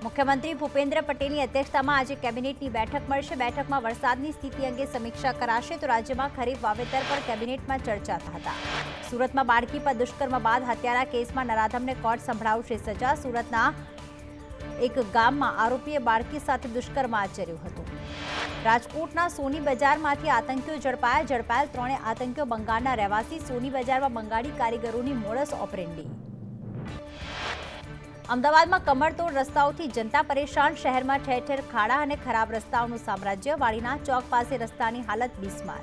मुख्यमंत्री भूपेन्द्र पटेलની અધ્યક્ષતામાં આજે કેબિનેટની બેઠક મળશે। બેઠકમાં વરસાદની સ્થિતિ અંગે સમીક્ષા કરાશે તો રાજ્યમાં ખરીફ વાવેતર પર કેબિનેટમાં ચર્ચા થતા। સુરતમાં બાળકી પર દુષ્કર્મ બાદ હત્યાના કેસમાં નરાધમને કોર્ટ સંભળાવશે સજા। સુરતના એક ગામમાં આરોપીએ બાળકી સાથે દુષ્કર્મ આચર્યું હતું। રાજકોટના સોની બજારમાંથી આતંકીઓ ઝડપાયા। ત્રણે આતંકીઓ બંગાળના રહેવાસી। સોની બજારમાં બંગાળી કારીગરોની મોડસ ઓપરેન્ડી। अमदावाद में कमरतोड़ रस्ताओं जनता परेशान। शहर में ठेर ठेर खाड़ा और खराब रस्ताओं साम्राज्य। वाड़ीना चौक पास रस्ता की हालत बीस्मार।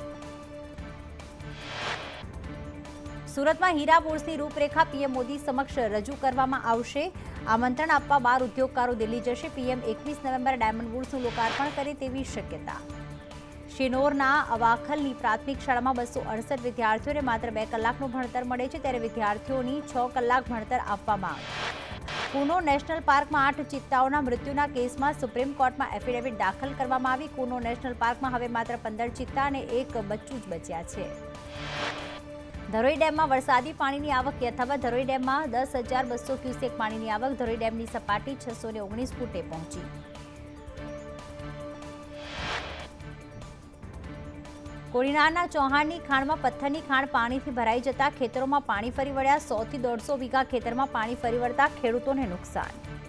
सूरत में हीरा बोर्स की रूपरेखा पीएम मोदी समक्ष रजू करवामां आवशे। आमंत्रण आपवा 12 उद्योगकारो दिल्ली जशे। पीएम 21 नवेम्बर डायमंड बोर्सनुं लोकार्पण करे तेवी शक्यता। શિનોરના અવાખલની પ્રાથમિક શાળામાં 268 વિદ્યાર્થીઓને માત્ર 2 કલાકનું ભણતર મળે છે, ત્યારે વિદ્યાર્થીઓની 6 કલાક ભણતર આપવામાં આવે। કુનો નેશનલ પાર્કમાં 8 ચિત્તાઓના મૃત્યુના કેસમાં સુપ્રીમ કોર્ટમાં એફિડેવિટ દાખલ કરવામાં આવી। કુનો નેશનલ પાર્કમાં હવે માત્ર 15 ચિત્તા અને 1 બચ્ચું જ બચ્યા છે। ધરોઈ ડેમમાં વરસાદી પાણીની આવક યથાવત। ધરોઈ ડેમમાં 10,200 ક્યુસેક પાણીની આવક। ધરોઈ ડેમની સપાટી 619 ફૂટે પહોંચી। કોડીનારના ચૌહાણની ખાણમાં પથ્થરની ખાણ પાણીથી ભરાઈ જતા ખેતરોમાં પાણી ફરી વળ્યા। 100 થી 150 વીઘા ખેતરમાં પાણી ફરી વળતા ખેડૂતોને નુકસાન।